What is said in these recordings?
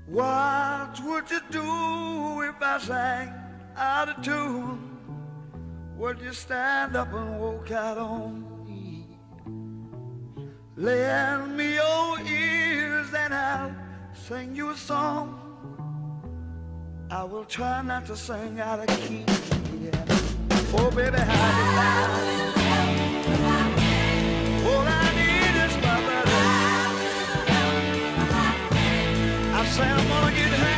What would you do if I sang out of tune? Would you stand up and walk out on me? Lend me your ears and I'll sing you a song. I will try not to sing out of key. Yeah. Oh baby, how you like? All I need is my brother. I say I'm gonna get high.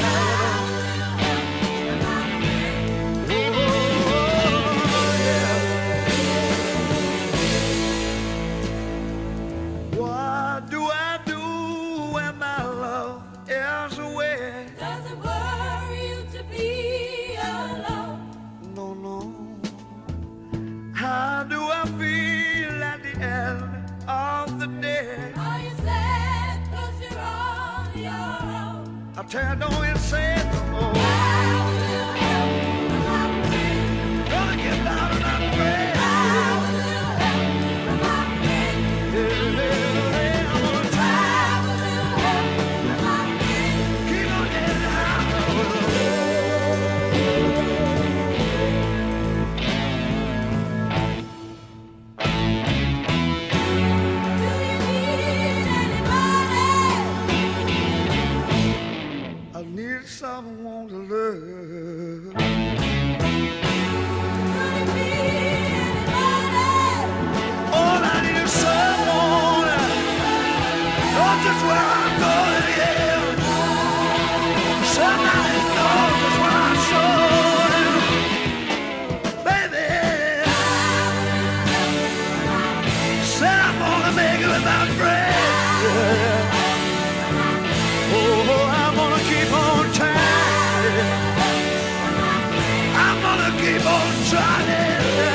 How do I feel at the end of the day? Are you sad 'cause you're on your own? I tell you, don't you say it no more. Gonna get down and I'm afraid. I'm gonna try. Keep on getting high. Someone to love. All I need is someone. Know just where I'm going, yeah. Somebody knows just where I'm going, baby. Said I'm gonna make it without bread. Oh, I'm gonna keep on trying. I'm gonna keep on trying.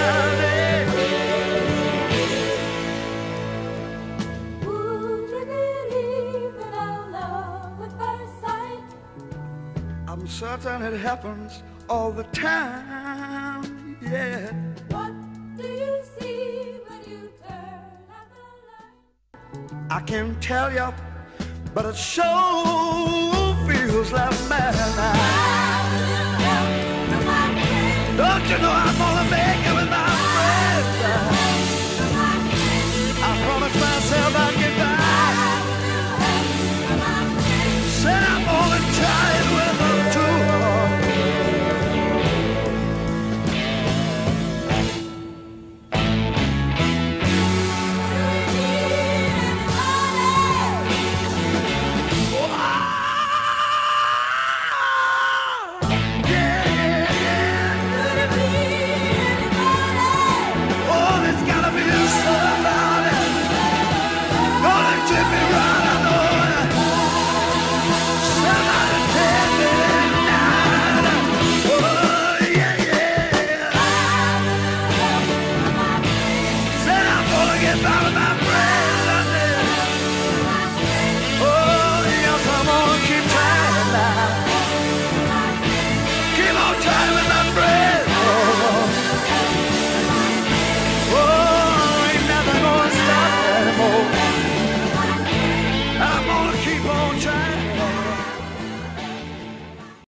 Would you believe in our love at first sight? I'm certain it happens all the time, yeah. What do you see when you turn out the light? I can't tell you, but it sure feels like madness. Don't you know